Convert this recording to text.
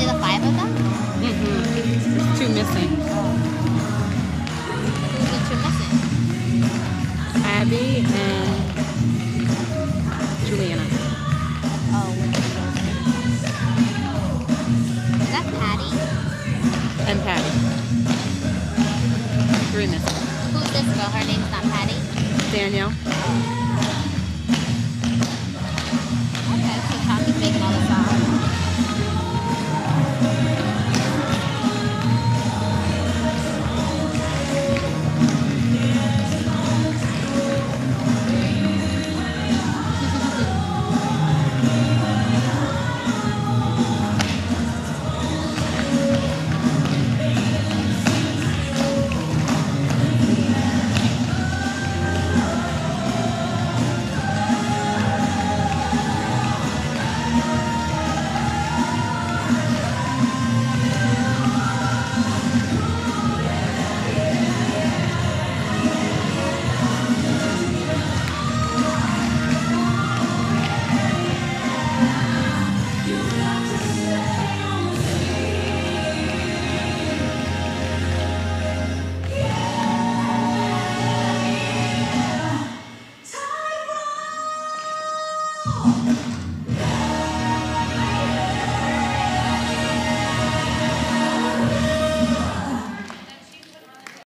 only the 5 of them? There's 2 missing. Who's the 2 missing? Abby and Juliana. Oh, which of those? Is that Patty? And Patty. 3 missing. Who's this girl? Her name's not Patty? Danielle. Okay, so Tommy's making all the